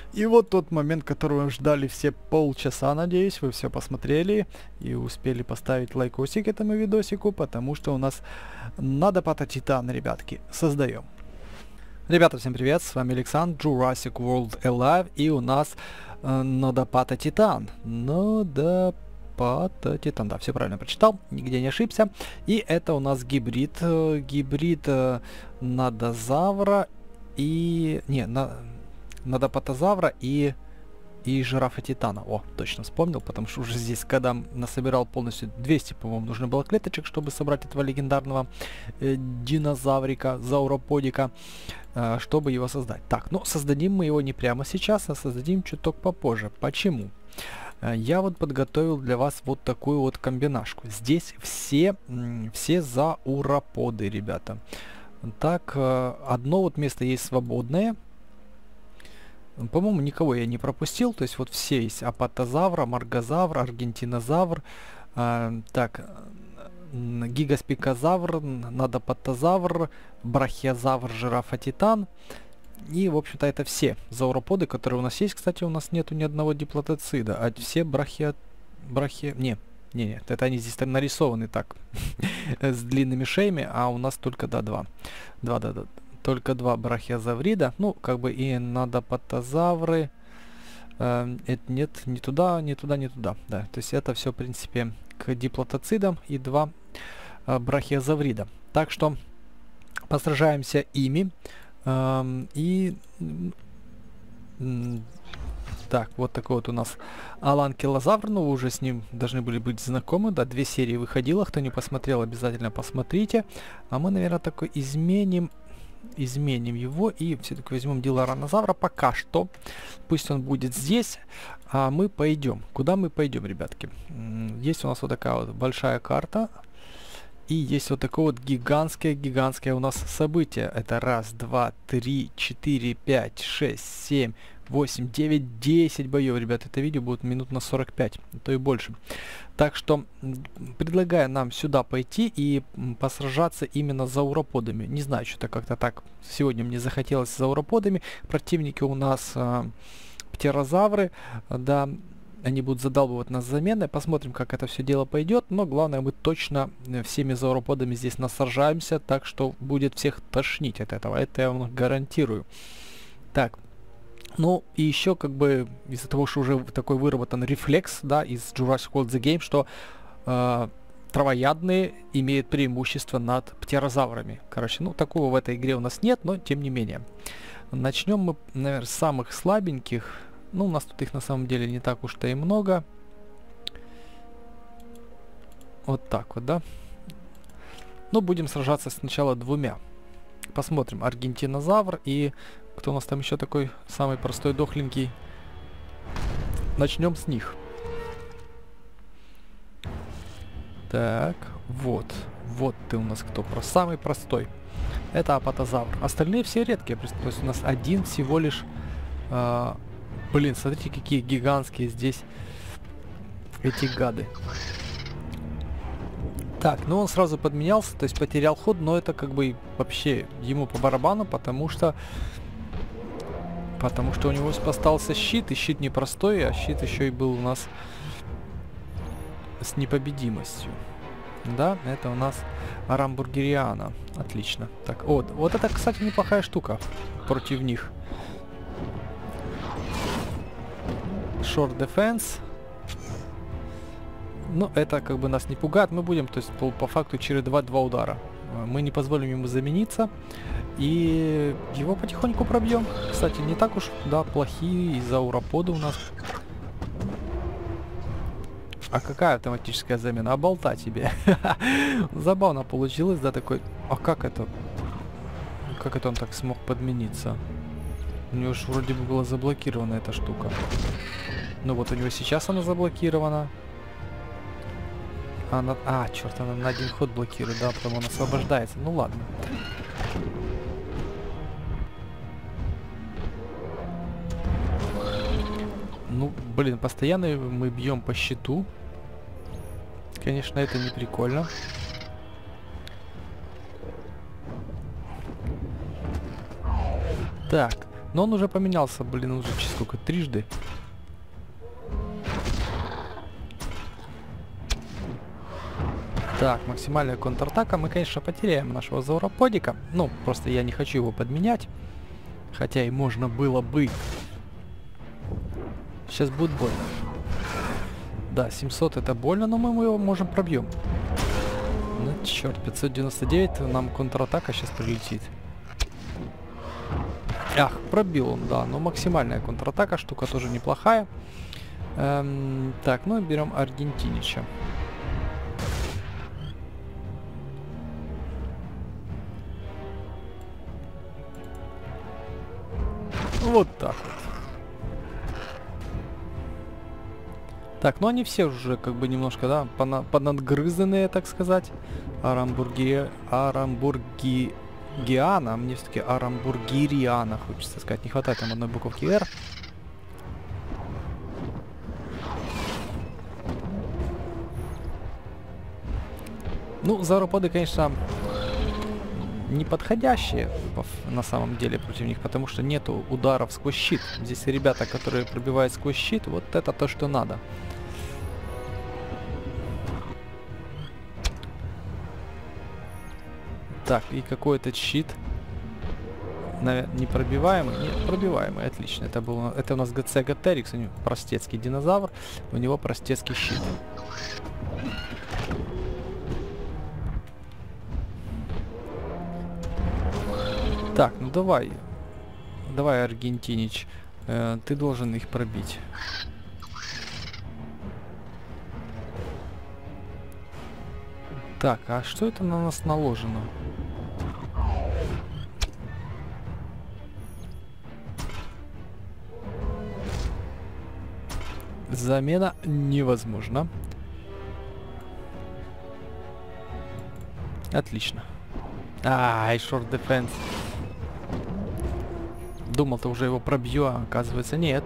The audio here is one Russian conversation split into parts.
И вот тот момент, который вы ждали все полчаса, надеюсь, вы все посмотрели и успели поставить лайкосик этому видосику, потому что у нас Надопата Титан, ребятки, создаем. Ребята, всем привет, с вами Александр, Jurassic World Alive, и у нас Надопата Титан. Надопата Титан, да, все правильно прочитал, нигде не ошибся. И это у нас гибрид, Надозавра и... Надопатозавра и жирафа Титана. О, точно вспомнил, потому что уже здесь, когда насобирал полностью 200, по-моему, нужно было клеточек, чтобы собрать этого легендарного динозаврика, зауроподика, чтобы его создать. Так, ну, создадим мы его не прямо сейчас, а создадим чуток попозже. Почему? Я вот подготовил для вас вот такую вот комбинашку. Здесь все зауроподы, ребята. Так, одно вот место есть свободное. По-моему, никого я не пропустил, то есть вот все есть: апатозавр, маргозавр, аргентинозавр, гигаспикозавр, надопатозавр, брахиозавр, жирафа Титан. И, в общем-то, это все зауроподы, которые у нас есть. Кстати, у нас нету ни одного диплотоцида, а все нет, это они здесь нарисованы так, с длинными шеями, а у нас только, да, только два брахиозаврида, ну, как бы и надопатозавры. Это нет, не туда, да. То есть это все, в принципе, к диплотоцидам и два брахиозаврида. Так что посражаемся ими. Так, вот такой вот у нас аланкилозавр, ну, вы уже с ним должны были быть знакомы, да, 2 серии выходило, кто не посмотрел, обязательно посмотрите. А мы, наверное, такой изменим его и все-таки возьмем диларанозавра пока что. Пусть он будет здесь, а мы пойдем. Куда мы пойдем, ребятки? Есть у нас вот такая вот большая карта. И есть вот такое вот гигантское у нас событие. Это 1, 2, 3, 4, 5, 6, 7, 8, 9, 10 боев, ребят. Это видео будет минут на 45, а то и больше. Так что предлагаю нам сюда пойти и посражаться именно с зауроподами. Не знаю, что-то как-то так сегодня мне захотелось с зауроподами. Противники у нас птерозавры, да. Они будут задалбывать нас заменой. Посмотрим, как это все дело пойдет. Но главное, мы точно всеми зауроподами здесь насражаемся. Так что будет всех тошнить от этого. Это я вам гарантирую. Так. Ну, и еще, как бы, из-за того, что уже такой выработан рефлекс, да, из Jurassic World The Game, что травоядные имеют преимущество над птерозаврами. Короче, ну, такого в этой игре у нас нет, но тем не менее. Начнем мы, наверное, с самых слабеньких. Ну, у нас тут их на самом деле не так уж-то и много. Вот так вот, да. Ну, будем сражаться сначала двумя. Посмотрим. Аргентинозавр и... Кто у нас там еще такой самый простой, дохленький? Начнем с них. Так, вот. Вот ты у нас кто? Самый простой. Это апатозавр. Остальные все редкие. То есть у нас один всего лишь... Блин, смотрите, какие гигантские здесь эти гады. Так, ну он сразу подменялся, то есть потерял ход, но это как бы вообще ему по барабану, потому что у него остался щит, и щит непростой, а щит еще и был у нас с непобедимостью. Да, это у нас Арамбургериана. Отлично. Так, вот это, кстати, неплохая штука против них. Short Defense. Ну, это как бы нас не пугает. Мы будем, то есть, по факту чередовать 2 удара. Мы не позволим ему замениться. И его потихоньку пробьем. Кстати, не так уж, да, плохие зауроподы у нас. А какая автоматическая замена? А болта тебе. Забавно получилось, да, такой... А как это? Как это он так смог подмениться? У него же вроде бы была заблокирована эта штука. Ну вот у него сейчас она заблокирована. Черт, она на 1 ход блокирует, да, потом он освобождается. Ну ладно. Ну, блин, постоянно мы бьем по щиту. Конечно, это не прикольно. Так, Но он уже поменялся, блин, уже сколько, трижды. Так, максимальная контратака. Мы, конечно, потеряем нашего зауроподика. Ну, просто я не хочу его подменять. Хотя и можно было бы. Сейчас будет больно. Да, 700 это больно, но мы его можем пробьем. Ну, черт, 599, нам контратака сейчас прилетит. Ах, пробил он, да, но максимальная контратака, штука тоже неплохая. Так, ну берем Аргентинича. Вот так вот. Так, ну они все уже как бы немножко, да, понадгрызанные, так сказать. Арамбургиана, мне все-таки Арамбургириана, хочется сказать. Не хватает там одной буковки R. Ну, зауроподы, конечно, неподходящие на самом деле против них, потому что нету ударов сквозь щит. Здесь ребята, которые пробивают сквозь щит, вот это то, что надо. Так, и какой этот щит? Непробиваемый? Нет, пробиваемый, отлично. Это у нас ГЦ Готерикс, у него простецкий динозавр, у него простецкий щит. Так, ну давай. Давай, Аргентинич. Ты должен их пробить. Так, а что это на нас наложено? Замена невозможна. Отлично. Ай, шорт дефенс. Думал-то уже его пробью, а оказывается нет.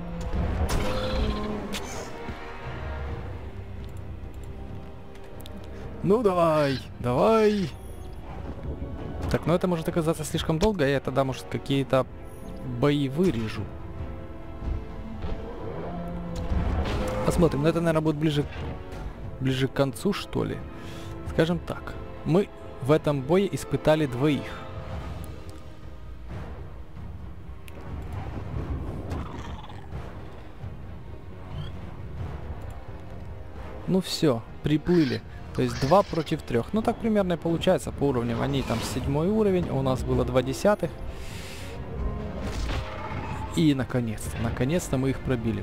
Ну давай, давай. Так, ну это может оказаться слишком долго, и я тогда, может, какие-то бои вырежу. Посмотрим, но это, наверное, будет ближе к концу, что ли. Скажем так, мы в этом бое испытали двоих. Ну все, приплыли. То есть 2 против 3. Ну так примерно и получается по уровням. Они там 7 уровень, а у нас было 2 десятых. И наконец-то мы их пробили.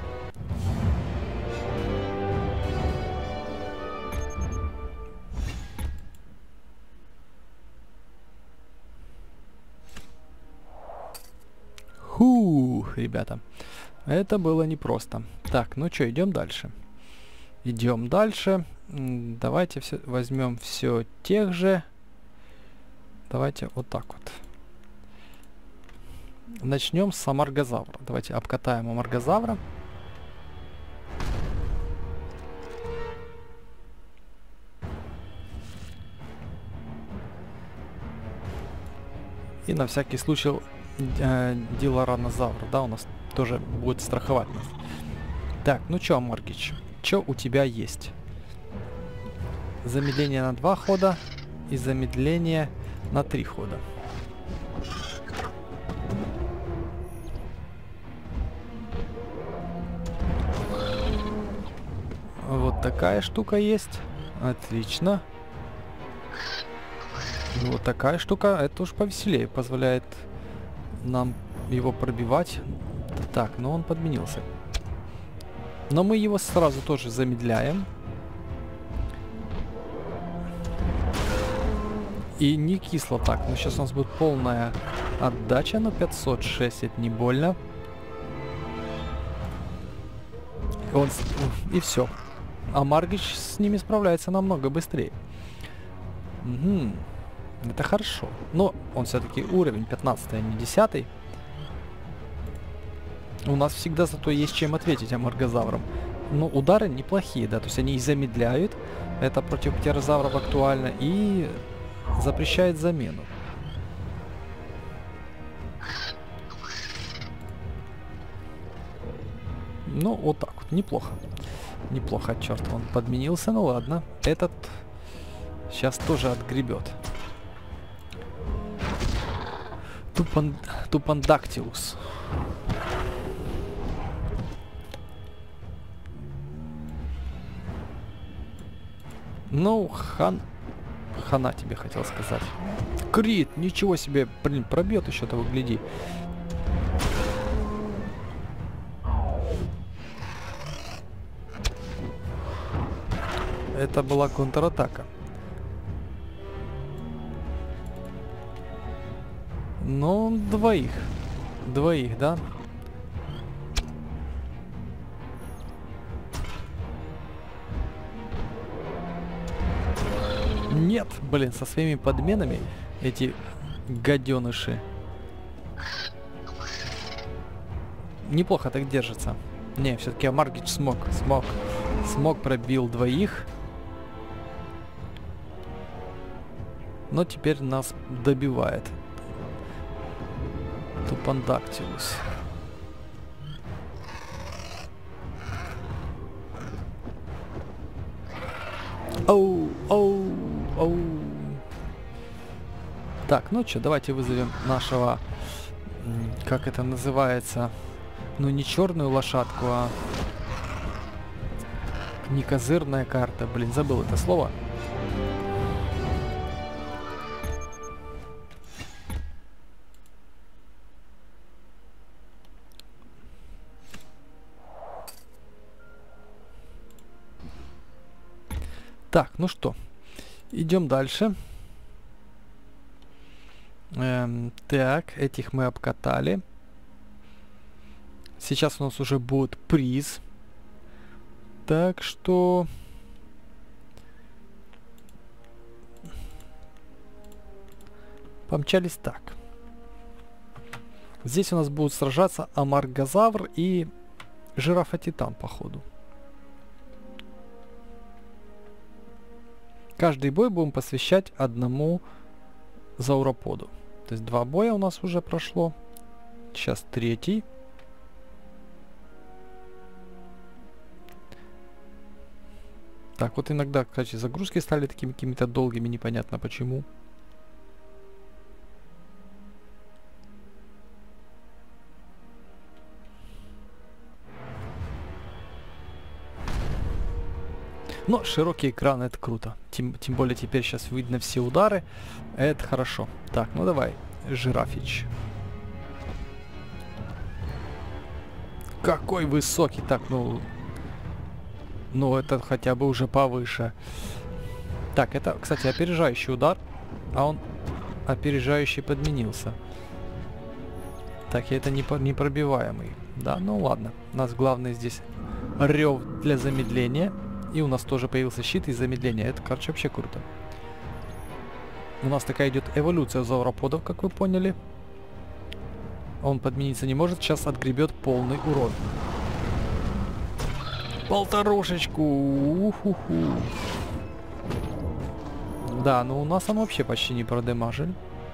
Хух, ребята. Это было непросто. Так, ну что, идем дальше. Идем дальше. Давайте возьмем все тех же. Давайте вот так вот. Начнем с амаргозавра. Давайте обкатаем амаргозавра. И на всякий случай диларанозавр, да, у нас тоже будет страховать нас. Так, ну чё, Амаргич, чё у тебя есть? Замедление на 2 хода и замедление на 3 хода. Вот такая штука есть. Отлично. Вот такая штука, это уж повеселее, позволяет нам его пробивать. Так, но он подменился. Но мы его сразу тоже замедляем. И не кисло так. Но сейчас у нас будет полная отдача, но 506 это не больно. И все. А Маргич с ними справляется намного быстрее. Угу. Это хорошо. Но он все-таки уровень 15, а не 10. У нас всегда зато есть чем ответить амаргозаврам. Но удары неплохие, да. То есть они и замедляют. Это против птерозавров актуально. И запрещает замену. Ну, вот так вот, неплохо. Неплохо, черт, он подменился, ну ладно. Этот сейчас тоже отгребет. Тупандактилус. Ну, хана тебе хотел сказать. Крит, ничего себе, блин, пробьет еще того, гляди. Это была контратака. Ну, двоих. Двоих, да? Нет, блин, со своими подменами эти гаденыши. Неплохо так держится. Не, все-таки Амаргич смог пробил двоих. Но теперь нас добивает Тупандактилус. Оу, оу, оу. Так, ну что, давайте вызовем нашего, как это называется, ну не черную лошадку, а не козырная карта, блин, забыл это слово. Так, ну что, идем дальше. Так, этих мы обкатали. Сейчас у нас уже будет приз. Так что... Помчались так. Здесь у нас будут сражаться Амаргозавр и Жирафа-Титан, походу. Каждый бой будем посвящать одному зауроподу. То есть 2 боя у нас уже прошло. Сейчас 3-й. Так, вот иногда, кстати, загрузки стали такими какими-то долгими, непонятно почему. Но широкий экран — это круто. Тем более теперь сейчас видно все удары. Это хорошо. Так, ну давай, Жирафич. Какой высокий. Так, ну это хотя бы уже повыше. Так, это, кстати, опережающий удар. А он опережающий подменился. Так, это непробиваемый. Да, ну ладно. У нас главное здесь рев для замедления. И у нас тоже появился щит и замедление. Это, короче, вообще круто. У нас такая идет эволюция зауроподов, как вы поняли. Он подмениться не может. Сейчас отгребет полный урон. Полторушечку. У-ху-ху. Да, ну у нас он вообще почти не продемажен.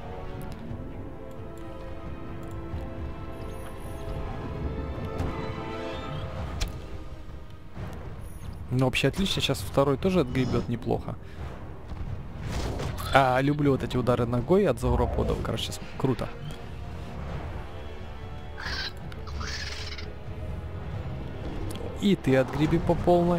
Ну, вообще отлично. Сейчас второй тоже отгребет неплохо. Люблю вот эти удары ногой от зауроподов. Короче, круто. И ты отгреби по полной.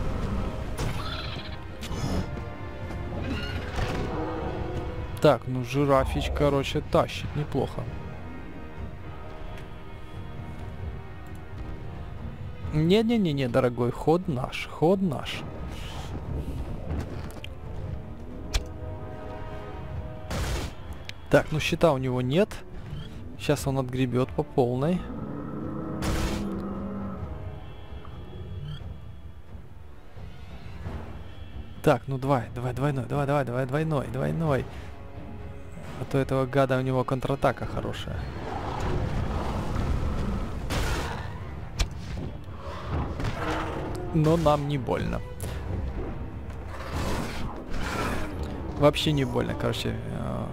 Так, ну Жирафич, короче, тащит неплохо. Не-не-не-не, дорогой, ход наш, ход наш. Так, ну щита у него нет. Сейчас он отгребет по полной. Так, ну давай, двойной. А то этого гада у него контратака хорошая. Но нам не больно. Вообще не больно, короче.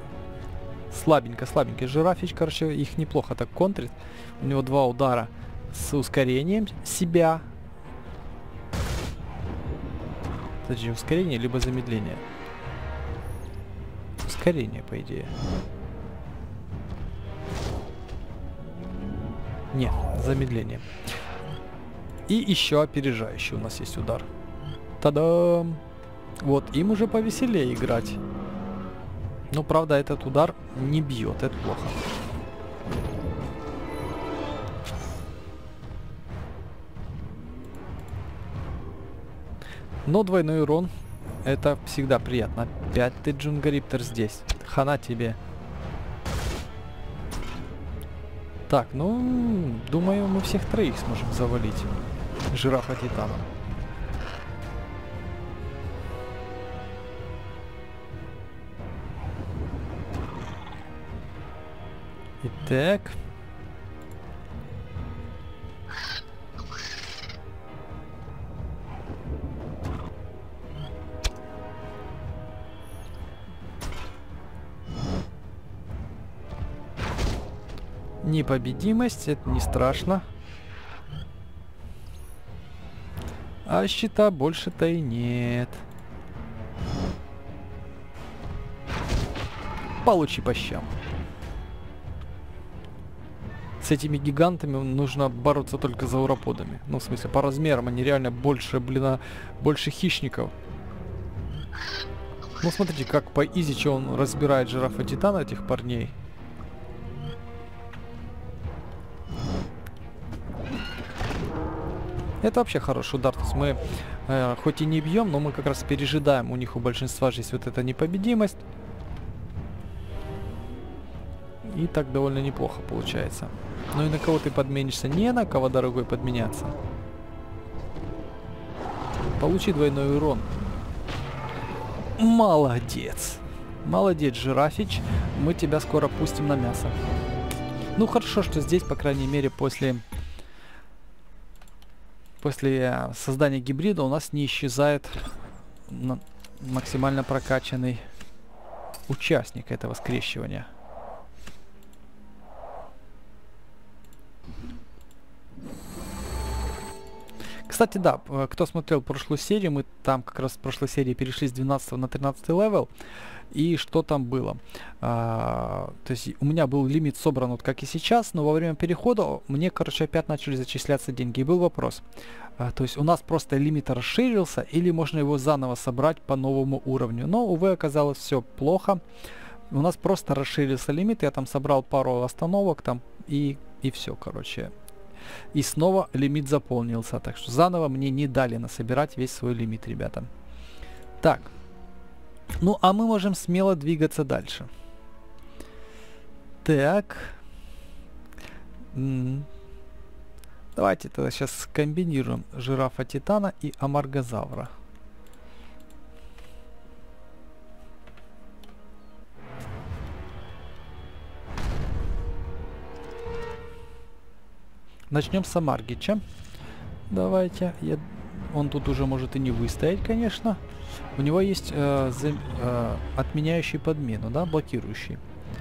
Слабенько. Жирафич, короче, их неплохо так контрит. У него 2 удара с ускорением себя. Подожди, ускорение либо замедление? Ускорение, по идее. Не, замедление. И еще опережающий у нас есть удар. Та-дам! Вот, им уже повеселее играть. Но, правда, этот удар не бьет, это плохо. Но двойной урон, это всегда приятно. Опять ты, Джунгариптер, здесь. Хана тебе. Так, ну, думаю, мы всех троих сможем завалить. Жирафа Титана. Итак. Непобедимость, это не страшно. А щита больше-то и нет. Получи по щам. С этими гигантами нужно бороться только за уроподами. Ну, в смысле, по размерам они реально больше, блин, больше хищников. Ну, смотрите, как по изи, он разбирает жирафа Титана, этих парней. Это вообще хороший удар. То есть мы хоть и не бьем, но мы как раз пережидаем. У них у большинства же есть вот эта непобедимость. И так довольно неплохо получается. Ну и на кого ты подменишься? Не на кого, дорогой, подменяться. Получи двойной урон. Молодец. Молодец, Жирафич. Мы тебя скоро пустим на мясо. Ну хорошо, что здесь, по крайней мере, после создания гибрида у нас не исчезает максимально прокачанный участник этого скрещивания. Кстати, да, кто смотрел прошлую серию, мы там как раз в прошлой серии перешли с 12 на 13 левел. И что там было? То есть у меня был лимит собран вот как и сейчас, но во время перехода мне, короче, опять начали зачисляться деньги. И был вопрос. То есть у нас просто лимит расширился, или можно его заново собрать по новому уровню. Но, увы, оказалось все плохо. У нас просто расширился лимит, я там собрал пару остановок там и все, короче. И снова лимит заполнился, так что заново мне не дали насобирать весь свой лимит, ребята. Так. Ну, а мы можем смело двигаться дальше. Так. Давайте тогда сейчас скомбинируем жирафа Титана и амаргозавра. Начнем с Амаргича. Давайте. Он тут уже может и не выстоять, конечно. У него есть отменяющий подмену, да, блокирующий.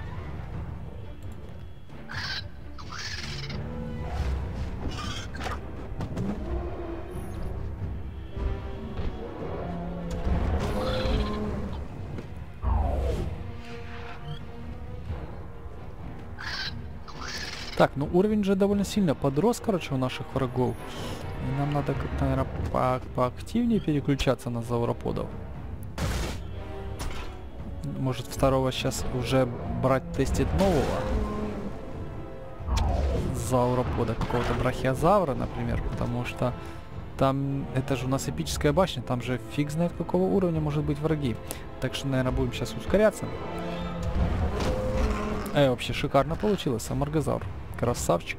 Так, ну уровень же довольно сильно подрос, короче, у наших врагов. И нам надо как-то, наверное, поактивнее переключаться на зауроподов. Может, второго сейчас уже брать, тестить нового зауропода, какого-то брахиозавра, например, потому что там, это же у нас эпическая башня, там же фиг знает какого уровня может быть враги. Так что, наверное, будем сейчас ускоряться. Вообще шикарно получилось, амаргозавр. Красавчик.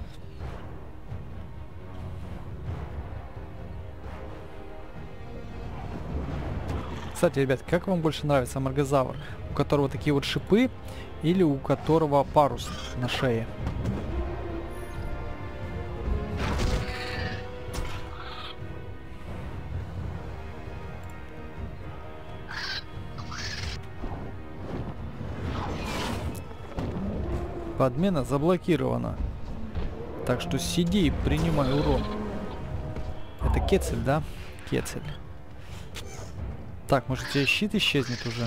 Кстати, ребят, как вам больше нравится амаргозавр? У которого такие вот шипы или у которого парус на шее? Подмена заблокирована. Так что сиди и принимай урон. Это Кецель, да? Кецель. Так, может, у тебя щит исчезнет уже?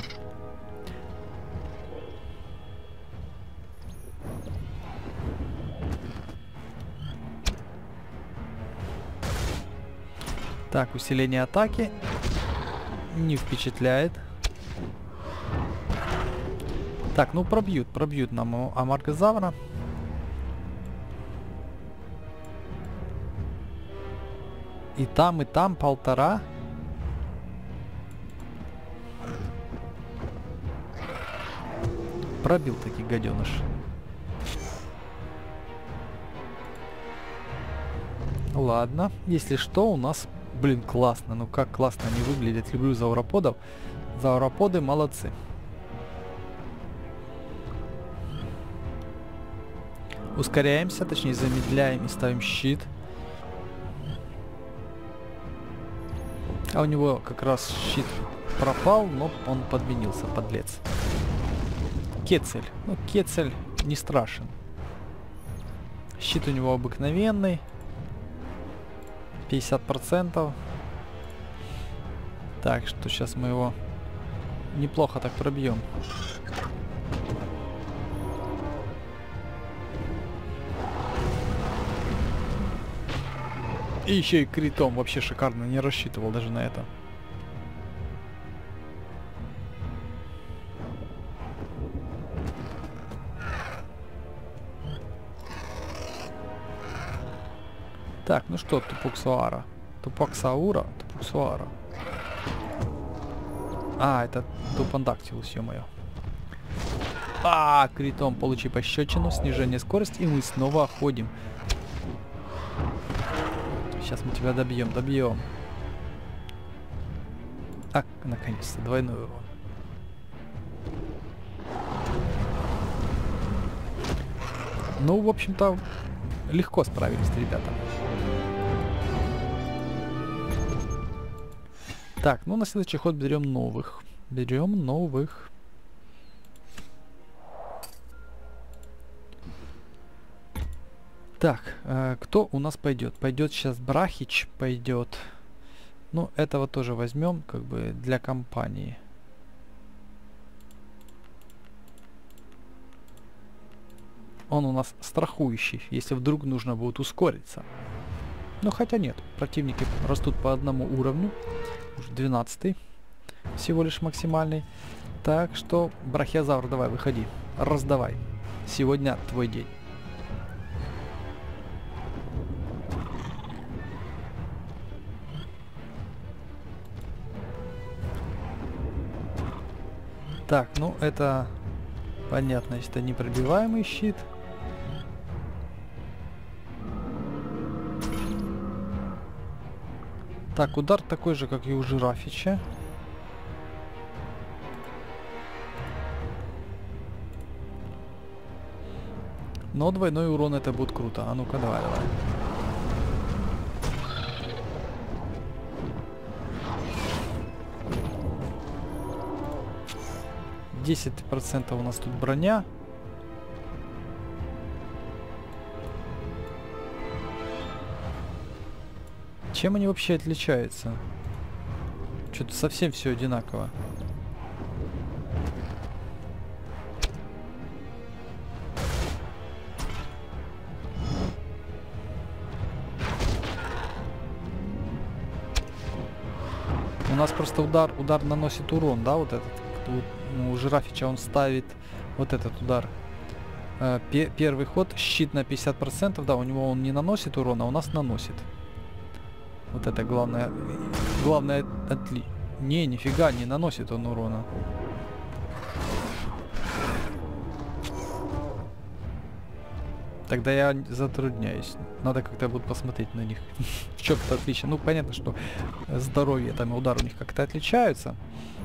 Так, усиление атаки не впечатляет. Так, ну пробьют нам Амаргозавра. И там 1,5. Пробил таки гаденыш. Ладно, если что, у нас... Блин, классно. Ну как классно они выглядят. Люблю зауроподов. Зауроподы молодцы. Ускоряемся, точнее замедляем и ставим щит. А у него как раз щит пропал, но он подменился, подлец. Кецель. Ну, Кецель не страшен. Щит у него обыкновенный. 50%. Так, что сейчас мы его неплохо так пробьем. И еще и критом. Вообще шикарно. Не рассчитывал даже на это. Так, ну что, Тупоксуара. Тупоксаура? Тупоксуара. А, это Тупандактилус, ё-моё. А, критом получи пощечину, снижение скорости, и мы снова ходим. Сейчас мы тебя добьем. А, наконец-то, двойной урон. Ну, в общем-то, легко справились ребята. Так, ну на следующий ход берем новых. Так, кто у нас пойдет? Пойдет сейчас Брахич, пойдет. Ну, этого тоже возьмем, как бы для компании. Он у нас страхующий, если вдруг нужно будет ускориться. Ну, хотя нет, противники растут по одному уровню. Уже 12-й всего лишь максимальный. Так что, Брахиозавр, давай, выходи. Раздавай. Сегодня твой день. Так, ну это понятно, это непробиваемый щит. Так, удар такой же, как и у Жирафича. Но двойной урон это будет круто. А ну-ка, давай. 10% у нас тут броня. Чем они вообще отличаются? Что-то совсем все одинаково. У нас просто удар наносит урон, да, вот этот. Ну, у Жирафича он ставит вот этот удар. Первый ход, щит на 50%, да, у него он не наносит урона, а у нас наносит. Вот это главное Не, нифига, не наносит он урона. Тогда я затрудняюсь. Надо как-то будет посмотреть на них. В чем-то отличие. Ну, понятно, что здоровье там и удар у них как-то отличаются.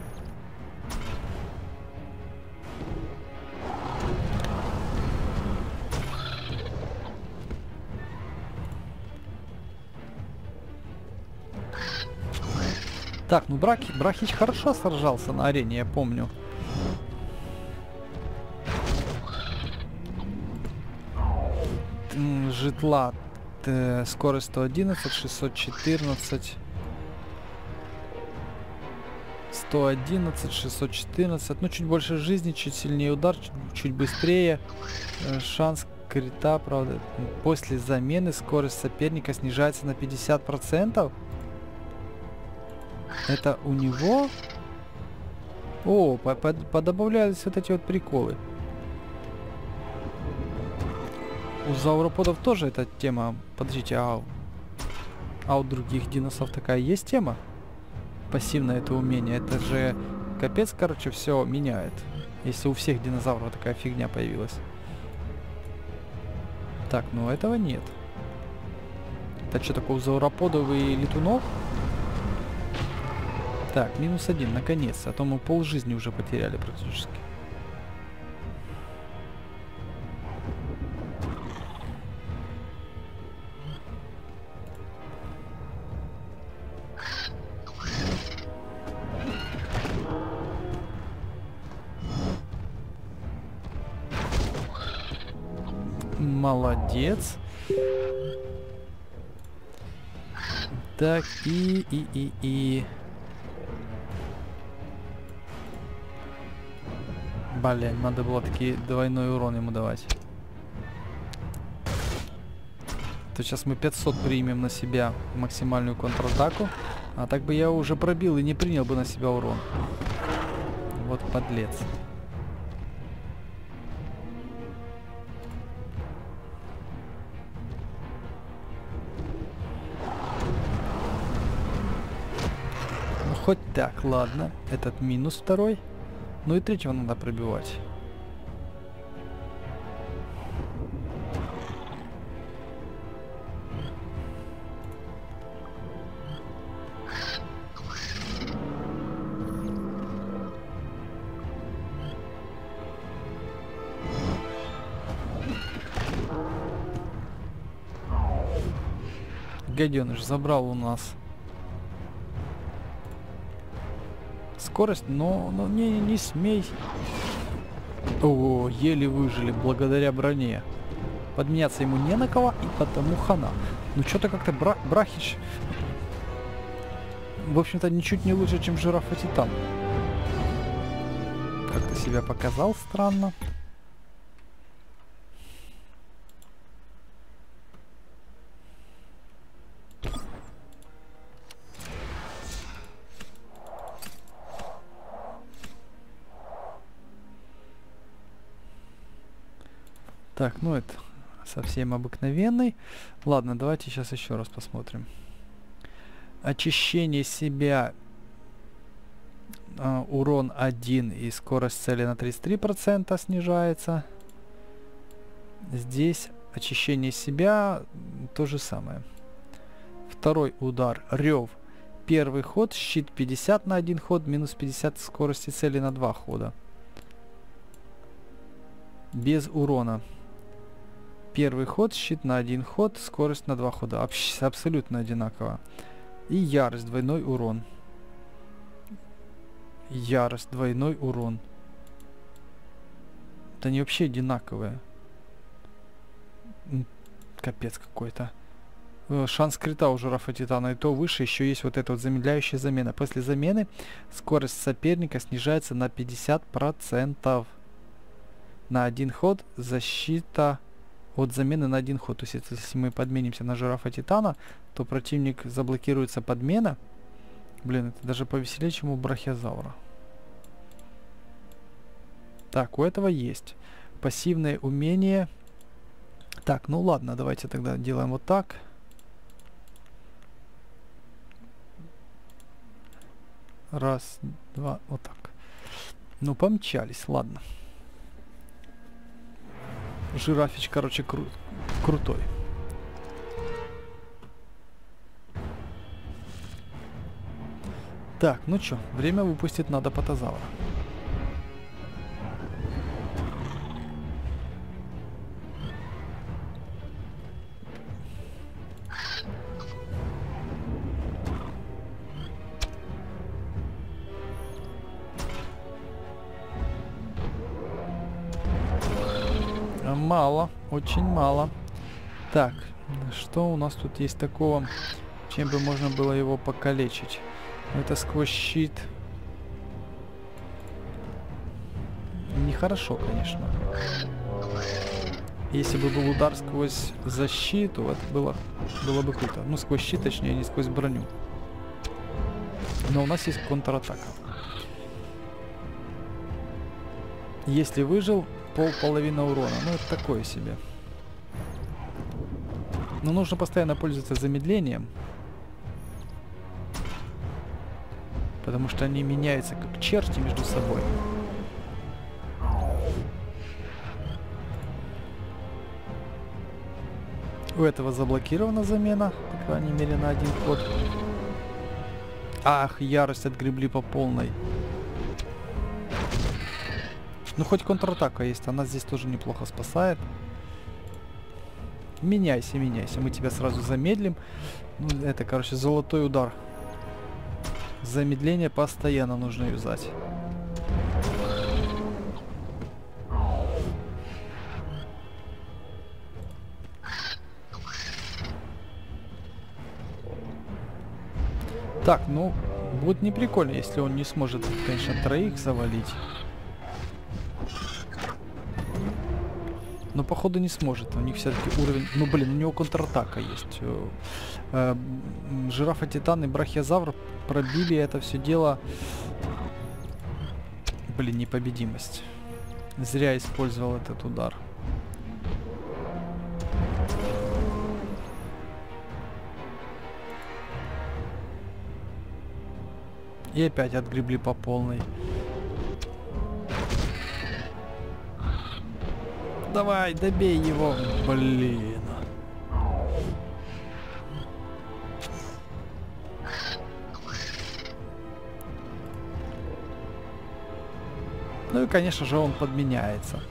Так, ну Брахич хорошо сражался на арене, я помню. житла. Скорость 111, 614. 111, 614. Ну, чуть больше жизни, чуть сильнее удар, чуть быстрее. Шанс крита, правда. После замены скорость соперника снижается на 50%. Это у него... О, подобавлялись вот эти вот приколы. У зауроподов тоже эта тема. Подождите, а у других диносов такая есть тема? Пассивное это умение. Это же капец, короче, все меняет. Если у всех динозавров такая фигня появилась. Так, ну этого нет. Это что такое, у зауроподов и летунов? Так, -1, наконец-то. А то мы полжизни уже потеряли практически. Молодец. Так, и... Блин, надо было таки двойной урон ему давать. То сейчас мы 500 примем на себя максимальную контратаку. А так бы я уже пробил и не принял бы на себя урон. Вот подлец. Ну хоть так, ладно. Этот минус второй. Ну и третьего надо пробивать. Гаденыш забрал у нас скорость, но не смей. О, еле выжили благодаря броне. Подменяться ему не на кого, и потому хана. Ну что-то как-то Брахич, в общем-то, ничуть не лучше, чем Жираф и Титан. Как-то себя показал странно. Так, ну это совсем обыкновенный. Ладно, давайте сейчас еще раз посмотрим. Очищение себя. Урон 1 и скорость цели на 33% снижается. Здесь очищение себя то же самое. Второй удар. Рев. Первый ход. Щит 50 на 1 ход. Минус 50 скорости цели на 2 хода. Без урона. Первый ход, щит на 1 ход, скорость на 2 хода. Абсолютно одинаково. И ярость, двойной урон. Ярость, двойной урон. Это они вообще одинаковые. Капец какой-то. Шанс крита у Жирафа Титана и то выше. Еще есть вот эта вот замедляющая замена. После замены скорость соперника снижается на 50%. На 1 ход защита... От замены на 1 ход. То есть если мы подменимся на Жирафа Титана, то противник заблокируется подмена. Блин, это даже повеселее, чем у Брахиозавра. Так, у этого есть пассивное умение. Так, ну ладно, давайте тогда делаем вот так. Раз, два, вот так. Ну, помчались, ладно. Жирафич, короче, крутой. Так, ну чё, время выпустить надо Патозавра. Мало, очень мало. Так, что у нас тут есть такого, чем бы можно было его покалечить? Это сквозь щит. Нехорошо, конечно. Если бы был удар сквозь защиту, это было бы круто. Ну, сквозь щит, точнее, не сквозь броню. Но у нас есть контратака. Если выжил, половина урона. Ну, это такое себе. Но нужно постоянно пользоваться замедлением. Потому что они меняются как черти между собой. У этого заблокирована замена, по крайней мере, на один ход. Ах, ярость отгребли по полной. Ну, хоть контратака есть, она здесь тоже неплохо спасает. Меняйся, меняйся, мы тебя сразу замедлим. Ну, это, короче, золотой удар. Замедление постоянно нужно юзать. Так, ну, будет не прикольно, если он не сможет, конечно, троих завалить. Но походу не сможет. У них все-таки уровень... Ну, блин, у него контратака есть. Жирафа Титан и Брахиозавр пробили это все дело. Блин, непобедимость. Зря использовал этот удар. И опять отгребли по полной. Давай, добей его. Блин. Ну и, конечно же, он подменяется.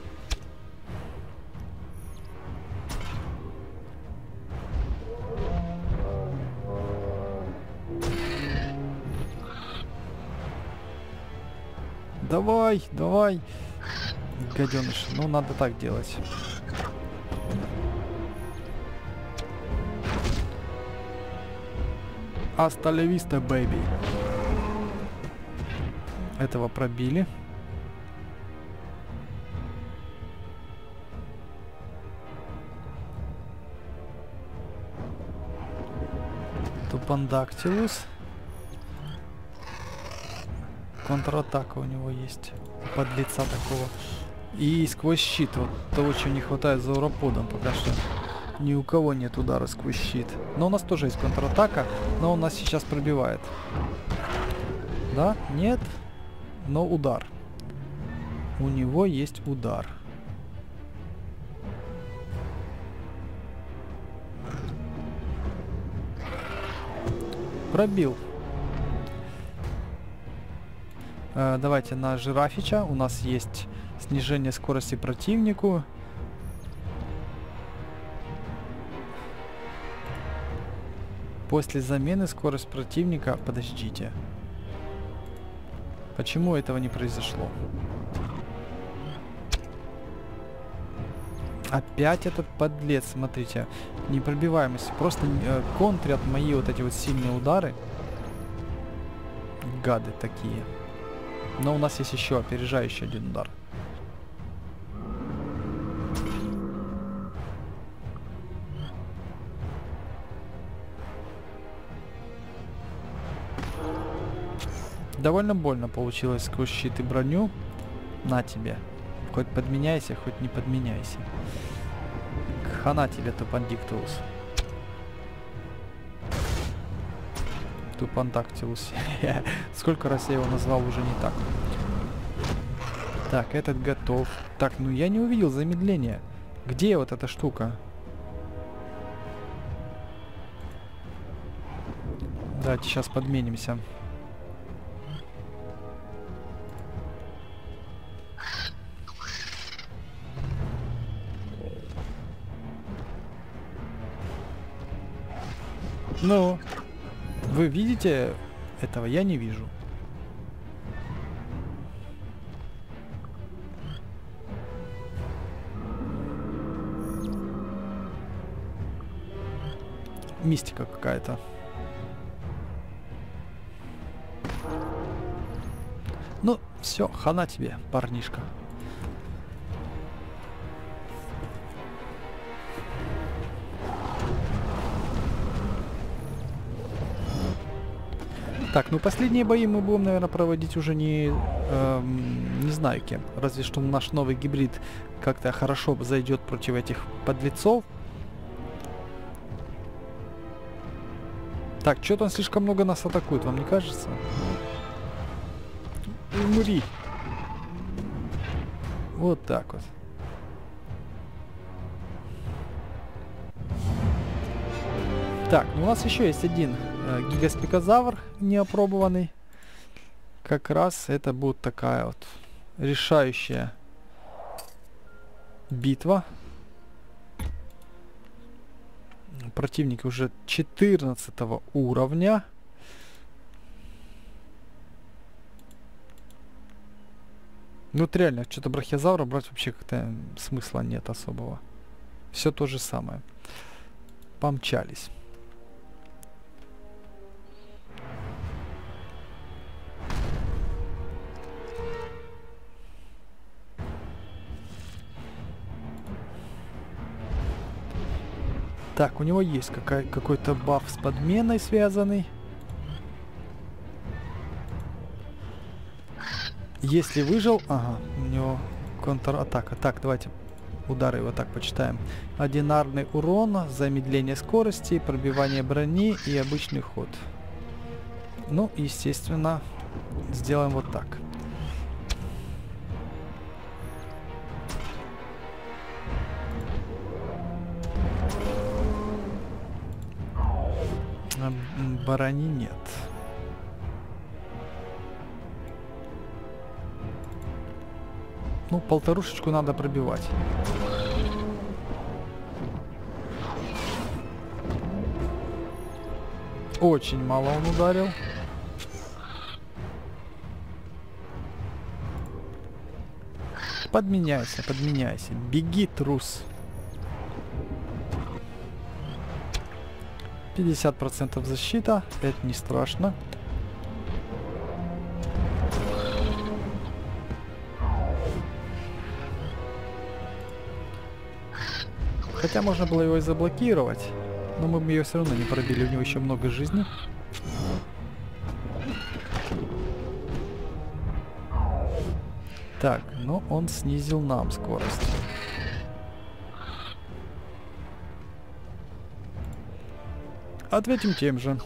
Давай, давай. Гаденыш, ну надо так делать. Hasta la vista, baby. Этого пробили. Тупандактилус. Контратака у него есть. Подлеца такого. И сквозь щит. Вот того, чего не хватает за уроподом. Пока что ни у кого нет удара сквозь щит. Но у нас тоже есть контратака. Но он нас сейчас пробивает. Да? Нет? Но удар. У него есть удар. Пробил. Давайте на Жирафича. У нас есть снижение скорости противнику. После замены скорость противника... Подождите. Почему этого не произошло? Опять этот подлец, смотрите. Непробиваемость. Просто контрят мои вот эти вот сильные удары. Гады такие. Но у нас есть еще опережающий один удар. Довольно больно получилось сквозь щит и броню. На тебе. Хоть подменяйся, хоть не подменяйся. Хана тебе, Тупандактилус. Тупандактилус. Сколько раз я его назвал, уже не так. Так, этот готов. Так, ну я не увидел замедления. Где вот эта штука? Давайте сейчас подменимся. Ну, вы видите этого? Я не вижу. мистика какая-то. Ну, все, хана тебе, парнишка. Так, ну последние бои мы будем, наверное, проводить уже не знаю кем. Разве что наш новый гибрид как-то хорошо зайдет против этих подлецов. Так, что-то он слишком много нас атакует, вам не кажется? Умри. Вот так вот. Так, ну у нас еще есть один гигаспикозавр неопробованный. Как раз это будет такая вот решающая битва. Противник уже 14 уровня. Ну вот реально, что-то брахиозавра брать вообще как-то смысла нет особого. Все то же самое. Помчались. Так, у него есть какой-то баф с подменой связанный. Если выжил... Ага, у него контратака. Так, давайте удары его так почитаем. Одинарный урон, замедление скорости, пробивание брони и обычный ход. Ну, естественно, сделаем вот так. Брони нет. Ну, полторушечку надо пробивать. Очень мало он ударил. Подменяйся, подменяйся. Беги, трус. 50% защита. Это не страшно. Хотя можно было его и заблокировать. Но мы бы ее все равно не пробили. У него еще много жизни. Так, но он снизил нам скорость. Ответим тем же.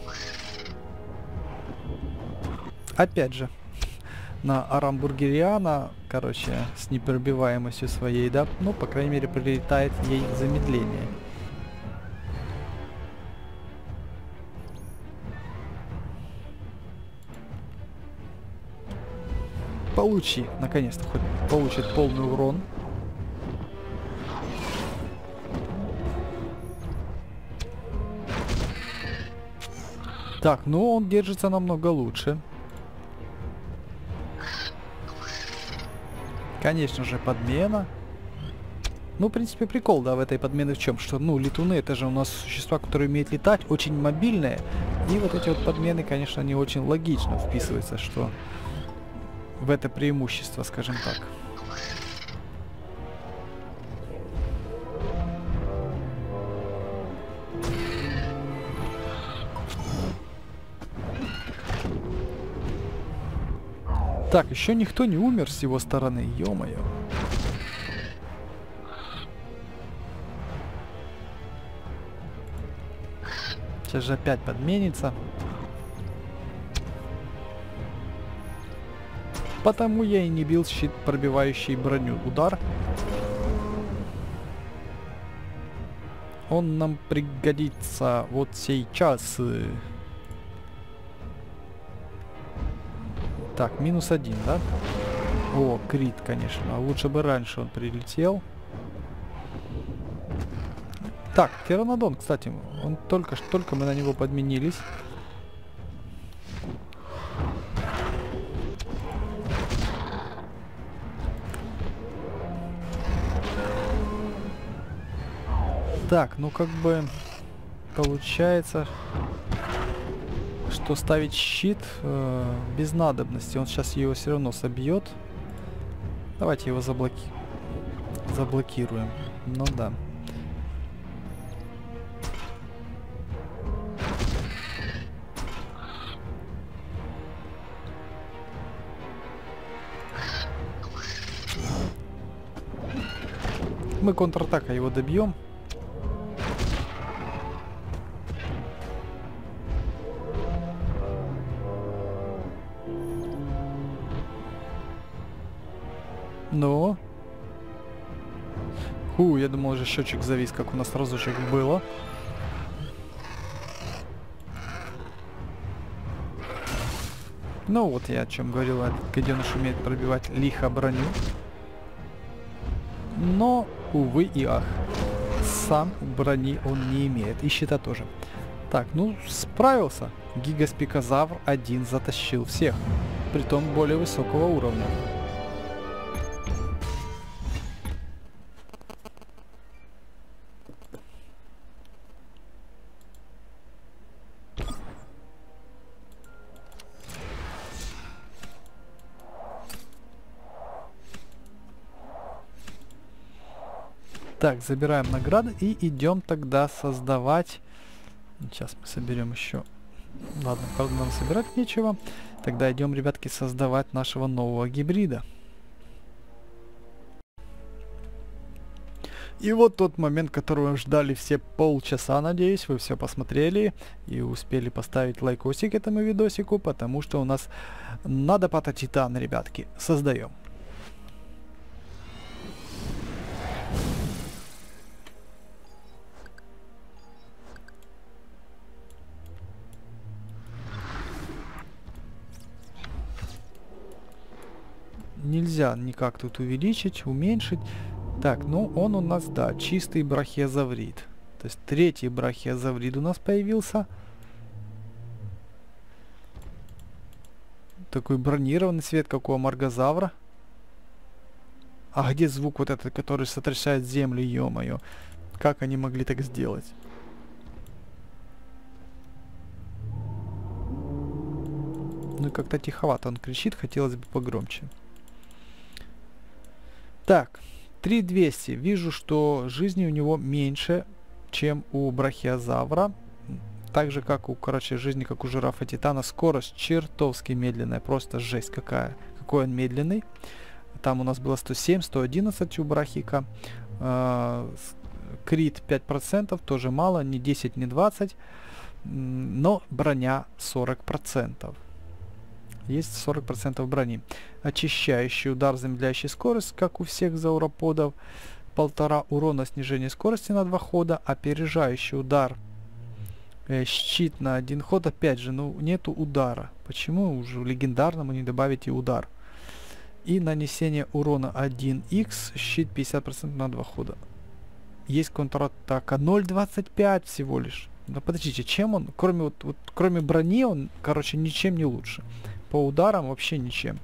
Опять же. На Арамбургериана, короче, с непробиваемостью своей, да? Ну, по крайней мере, прилетает ей замедление. Получи, наконец-то, хоть получит полный урон. Так, ну он держится намного лучше. Конечно же, подмена. Ну, в принципе, прикол, да, в этой подмене в чем? Что, ну, летуны, это же у нас существа, которые умеют летать, очень мобильные. И вот эти вот подмены, конечно, не очень логично вписываются, что в это преимущество, скажем так. Так, еще никто не умер с его стороны, ё-моё. Сейчас же опять подменится. Потому я и не бил щит, пробивающий броню. Удар. Он нам пригодится вот сейчас. Так, -1, да? О, крит, конечно. Лучше бы раньше он прилетел. Так, Птеранодон, кстати, он только мы на него подменились. Так, ну как бы... получается, что ставить щит без надобности. Он сейчас его все равно собьет. Давайте его заблокируем. Ну да. Мы контратакой его добьем. Но... я думал, уже счетчик завис, как у нас разочек было. Ну вот я о чем говорил, этот гаденыш умеет пробивать лихо броню. Но, увы и ах, сам брони он не имеет, и щита тоже. Так, ну справился. Гигаспикозавр один затащил всех, притом более высокого уровня. Так, забираем награды и идем тогда создавать. Сейчас мы соберем еще. Ладно, правда, нам собирать нечего. Тогда идем, ребятки, создавать нашего нового гибрида. И вот тот момент, которого ждали все полчаса, надеюсь, вы все посмотрели и успели поставить лайкосик этому видосику, потому что у нас надо Титан, ребятки, создаем. Нельзя никак тут увеличить, уменьшить. Так, ну он у нас, да, чистый брахиозаврид. То есть третий брахиозаврид у нас появился. Такой бронированный цвет, как у амаргозавра. А где звук вот этот, который сотрясает землю, ё-моё? Как они могли так сделать? Ну как-то тиховато он кричит, хотелось бы погромче. Так, 3200. Вижу, что жизни у него меньше, чем у брахиозавра. Так же, как у, жизни, как у жирафа Титана. Скорость чертовски медленная. Просто жесть какая. Какой он медленный. Там у нас было 107, 111 у брахика. Крит 5%, тоже мало. Не 10, не 20. Но броня 40%. Есть 40% брони. Очищающий удар, замедляющий скорость, как у всех зауроподов. 1,5 урона, снижение скорости на 2 хода. Опережающий удар. Щит на 1 ход. Опять же, ну нету удара. Почему уже в легендарному не добавите удар? И нанесение урона 1х. Щит 50% на 2 хода. Есть контратака 0,25 всего лишь. Но подождите, чем он, кроме брони, он, ничем не лучше. По ударам вообще ничем.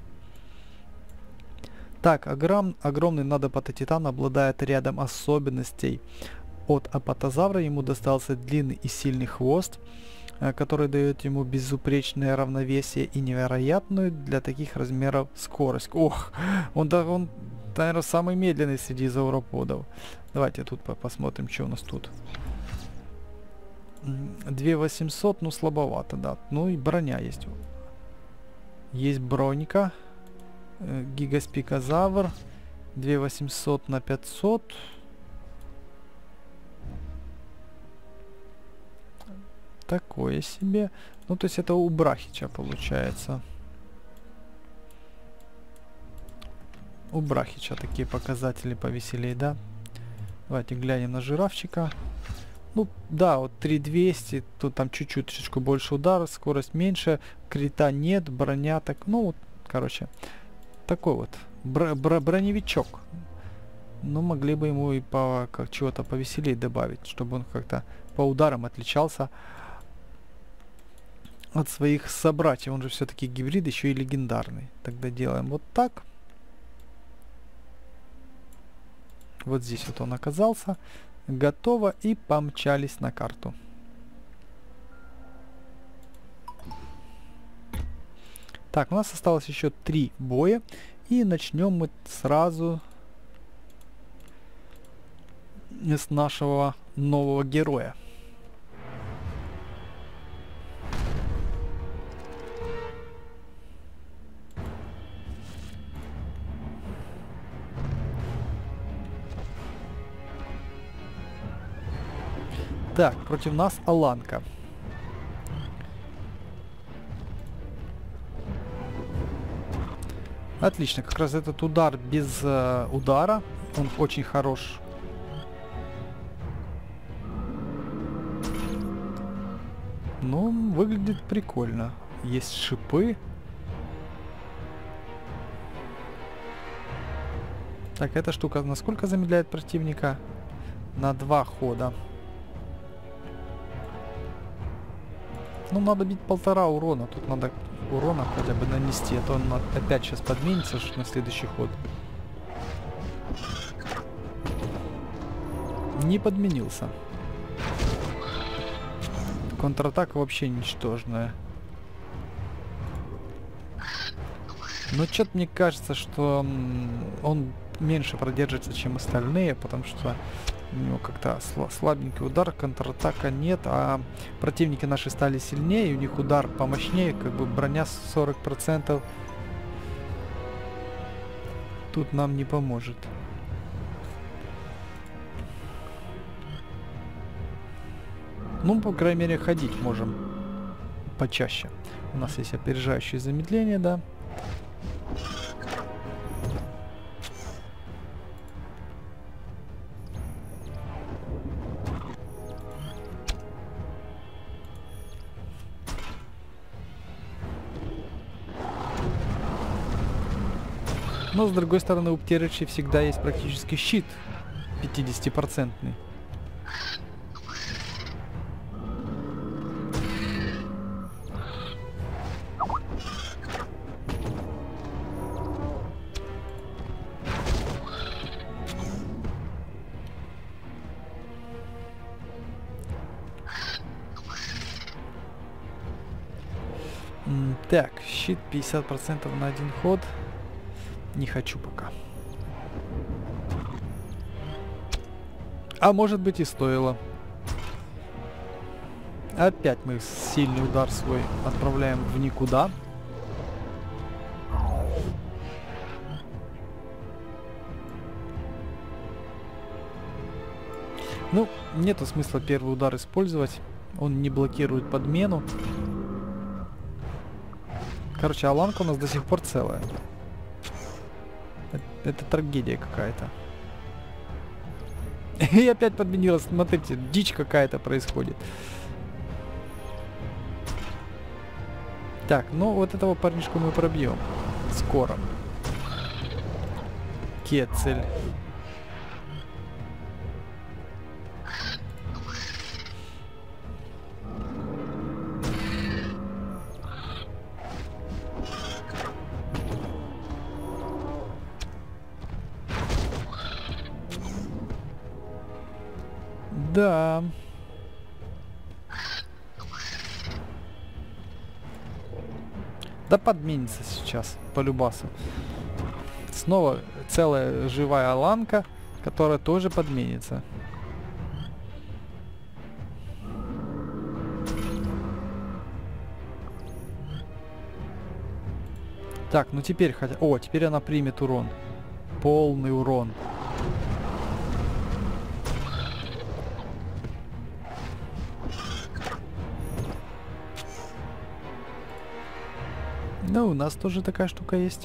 Так, огромный Титан обладает рядом особенностей. От апатозавра ему достался длинный и сильный хвост, который дает ему безупречное равновесие и невероятную для таких размеров скорость. Ох, он наверное, самый медленный среди зауроподов. Давайте тут посмотрим, что у нас тут. 2800, ну слабовато, да. Ну и броня есть. Есть бронька. Гигаспикозавр. 2800 на 500. Такое себе. Ну, то есть это у Брахича получается. У Брахича такие показатели повеселее, да? Давайте глянем на жирафчика. Ну, да, вот 3200, тут там чуть-чуть больше удара, скорость меньше, крита нет, броня так, ну, вот, такой вот броневичок. Ну, могли бы ему и как чего-то повеселее добавить, чтобы он как-то по ударам отличался от своих собратьев. Он же все-таки гибрид, еще и легендарный. Тогда делаем вот так. Вот здесь вот он оказался. Готово, и помчались на карту. Так, у нас осталось еще 3 боя. И начнем мы сразу с нашего нового героя. Так, против нас Аланка. Отлично, как раз этот удар без удара, он очень хорош. Ну, выглядит прикольно. Есть шипы. Так, эта штука насколько замедляет противника? На 2 хода. Ну, надо бить 1,5 урона. Тут надо урона хотя бы нанести, а то он опять сейчас подменится на следующий ход. Не подменился. Контратака вообще ничтожная. Но что-то мне кажется, что он меньше продержится, чем остальные, потому что у него как-то слабенький удар, контратака нет, а противники наши стали сильнее, у них удар помощнее, как бы броня 40%. Тут нам не поможет. Ну, по крайней мере, ходить можем почаще. У нас есть опережающее замедление, да. Но, с другой стороны, у Птерычей всегда есть практически щит 50%. Так, щит 50% на 1 ход. Не хочу пока. А может быть и стоило. Опять мы сильный удар свой отправляем в никуда. Ну, нету смысла первый удар использовать. Он не блокирует подмену. Короче, Аланка у нас до сих пор целая. Это трагедия какая-то. И опять подменилась. Смотрите, дичь какая-то происходит. Так, ну вот этого парнишку мы пробьем. Скоро. Кетцель. Да. Да подменится сейчас, по любасу. Снова целая живая Аланка, которая тоже подменится. Так, ну теперь хотя... О, теперь она примет урон. Полный урон. Ну, у нас тоже такая штука есть.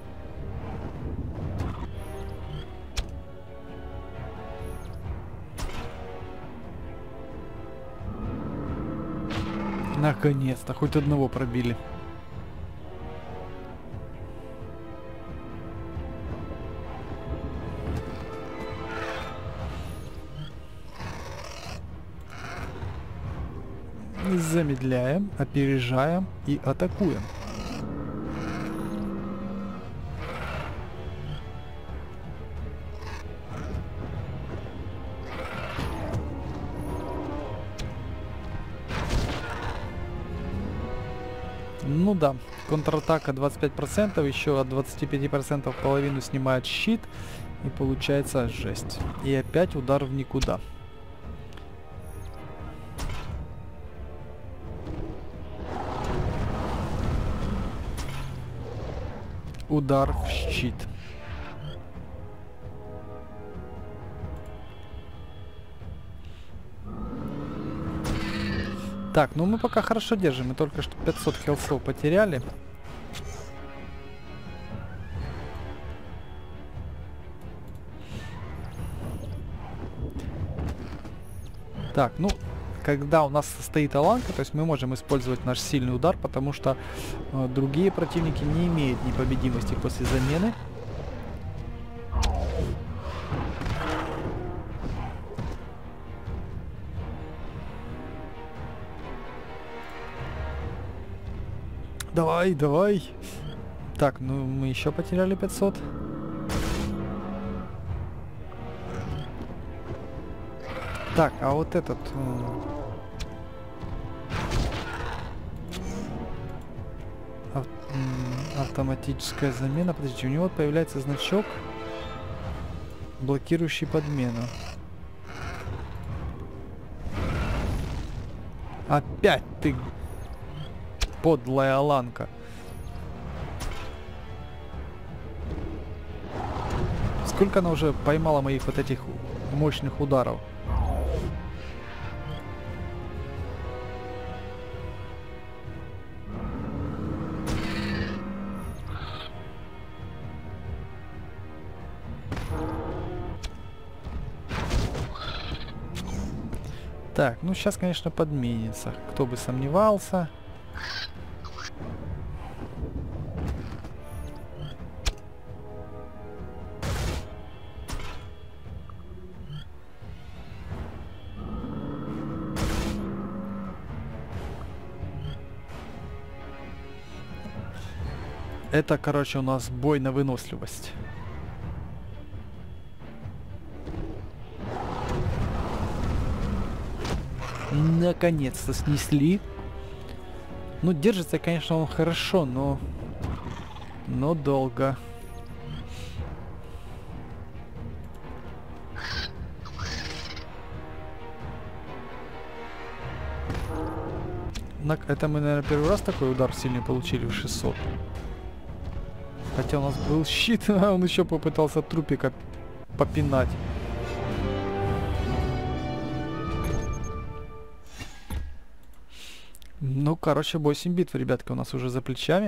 Наконец-то, хоть одного пробили. Замедляем, опережаем и атакуем. Ну да, контратака 25%, еще от 25% половину снимает щит. И получается жесть. И опять удар в никуда. Удар в щит. Так, ну мы пока хорошо держим. Мы только что 500 хилсов потеряли. Так, ну, когда у нас стоит Аланка, то есть мы можем использовать наш сильный удар, потому что другие противники не имеют непобедимости после замены. Давай, давай. Так, ну мы еще потеряли 500. Так, а вот этот... автоматическая замена. Подождите, у него появляется значок, блокирующий подмену. Опять ты, подлая Аланка. Сколько она уже поймала моих вот этих мощных ударов? Так, ну сейчас, конечно, подменится. Кто бы сомневался. Это, короче, у нас бой на выносливость. Наконец-то снесли. Ну, держится, конечно, он хорошо, но долго. Это мы, наверное, первый раз такой удар сильный получили в 600. Хотя у нас был щит, а он еще попытался трупика попинать. Ну, короче, 8 битв, ребятки, у нас уже за плечами.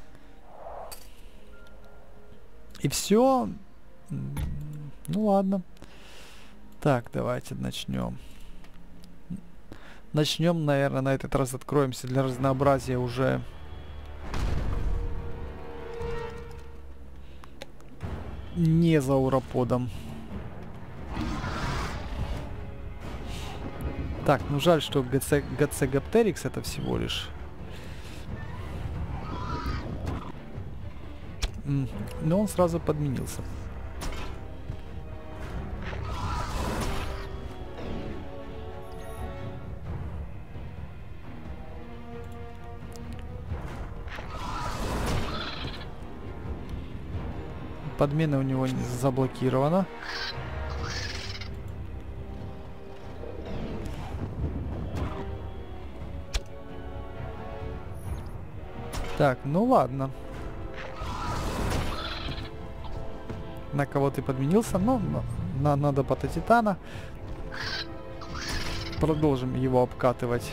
И все. Ну ладно. Так, давайте начнем. Начнем, наверное, на этот раз откроемся для разнообразия уже. Не за уроподом. Так, ну жаль, что ГЦ Гаптерикс это всего лишь. Но он сразу подменился. Подмена у него заблокирована. Так, ну ладно. На кого ты подменился? Ну, надо Пататитана. Продолжим его обкатывать.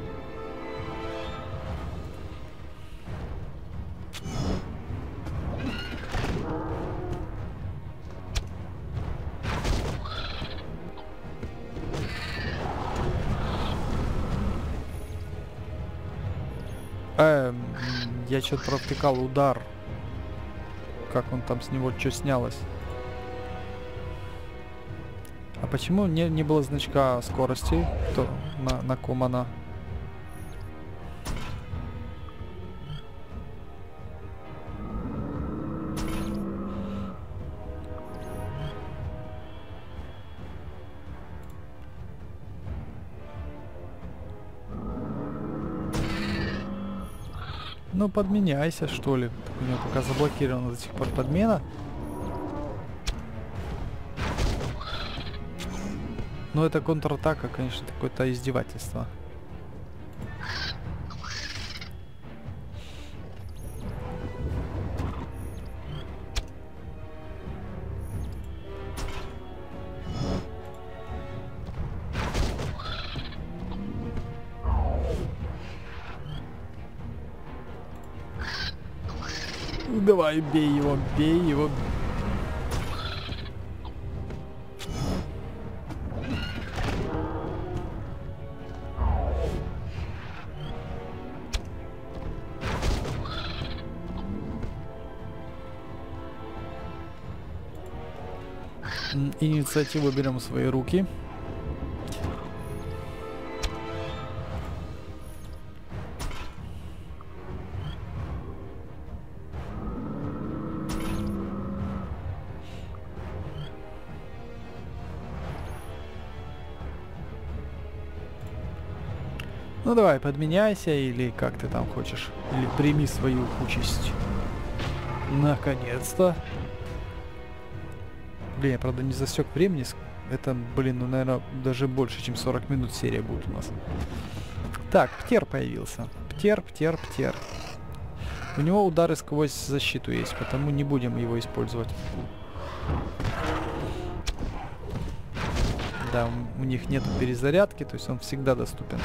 Я что-то провтыкал удар. Как он там с него что снялось? А почему не было значка скорости? То на ком она? Ну, подменяйся, что ли. Так, у него пока заблокирована до сих пор подмена. Но это контратака, конечно, какое-то издевательство. Давай, бей его, бей его. Инициативу берем в свои руки. Ну давай, подменяйся, или как ты там хочешь. Или прими свою участь. Наконец-то. Блин, я, правда, не засек времени. Это, блин, ну, наверное, даже больше, чем 40 минут серия будет у нас. Так, Птер появился. Птер. У него удары сквозь защиту есть, потому не будем его использовать. Да, у них нет перезарядки, то есть он всегда доступен.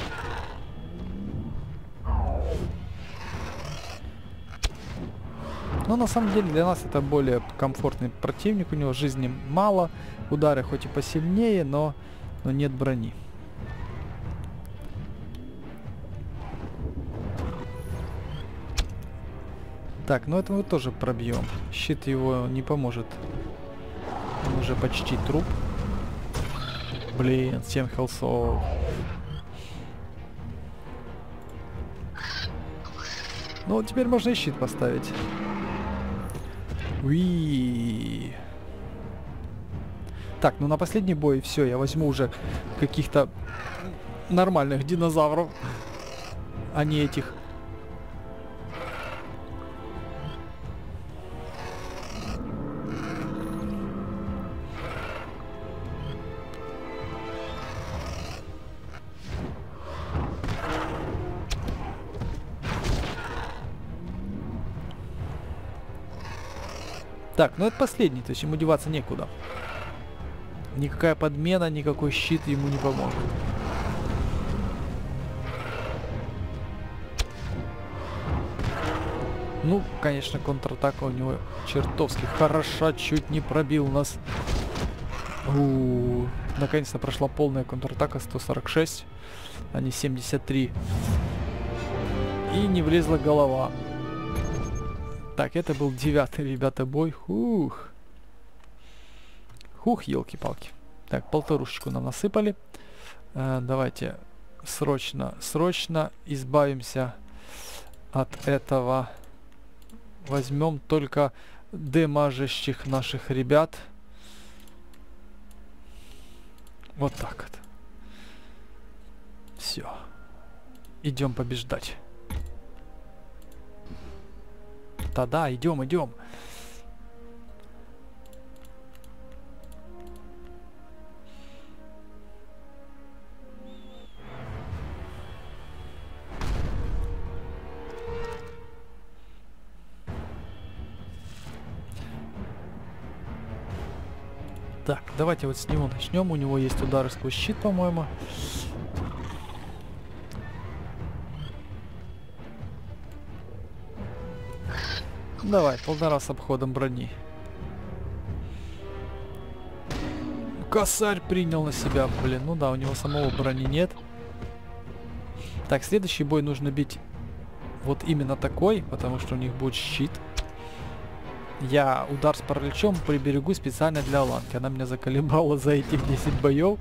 Но на самом деле для нас это более комфортный противник. У него жизни мало, удары хоть и посильнее, но нет брони. Так, ну это мы тоже пробьем. Щит его не поможет. Он уже почти труп. Блин, 7 хелсов. Ну, теперь можно и щит поставить. Уи. Так, ну на последний бой все, я возьму уже каких-то нормальных динозавров, а не этих. Так, ну это последний, то есть ему деваться некуда. Никакая подмена, никакой щит ему не поможет. Ну, конечно, контратака у него чертовски хороша, чуть не пробил нас. Наконец-то прошла полная контратака, 146, а не 73. И не влезла голова. Так, это был 9-й, ребята, бой. Хух, елки-палки. Так, полторушечку нам насыпали. Давайте срочно избавимся от этого. Возьмем только демажащих наших ребят. Вот так вот. Все. Идем побеждать. Да, идем. Так, давайте вот с него начнем. У него есть удары сквозь щит, по-моему. Давай, 1,5 с обходом брони. Косарь принял на себя, блин. Ну да, у него самого брони нет. Так, следующий бой нужно бить вот именно такой, потому что у них будет щит. Я удар с параличом приберегу специально для Аланки. Она меня заколебала за этих 10 боев.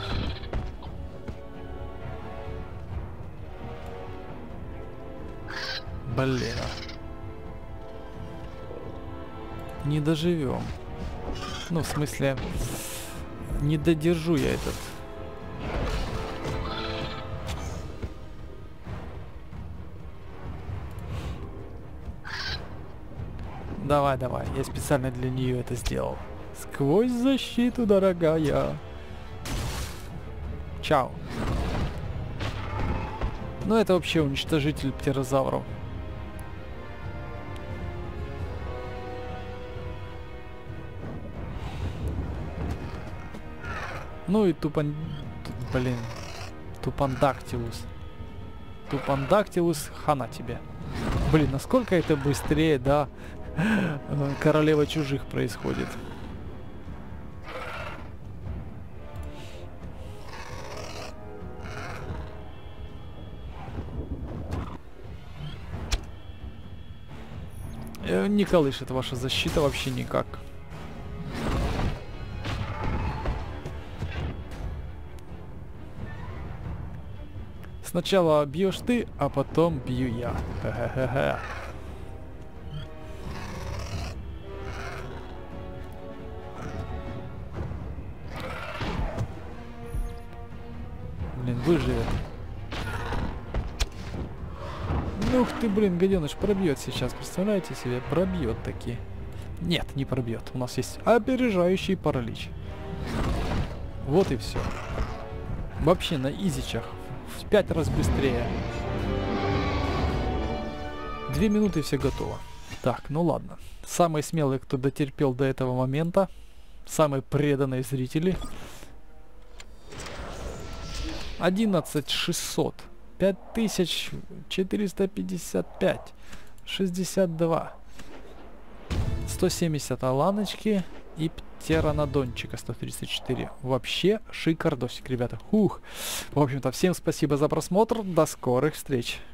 Блин. Не доживем. Ну, в смысле, не додержу я этот. Давай, давай. Я специально для нее это сделал. Сквозь защиту, дорогая. Чао. Ну это вообще уничтожитель птерозавров. Ну и блин. Тупандактилус. Тупандактилус, хана тебе. Блин, насколько это быстрее, да, королева чужих происходит. Не колышет ваша защита вообще никак. Сначала бьешь ты, а потом бью я. Ха-ха-ха-ха. Блин, выживет. Ух ты, блин, гаденыш пробьет сейчас. Представляете себе? Пробьет таки. Нет, не пробьет. У нас есть опережающий паралич. Вот и все. Вообще на изичах. В 5 раз быстрее. 2 минуты и все готово. Так, ну ладно. Самые смелые, кто дотерпел до этого момента. Самые преданные зрители. 11600. 5455. 62. 170 аланочки и птеранодончика 134. Вообще шикардосик, ребята. Ух. В общем-то, всем спасибо за просмотр. До скорых встреч.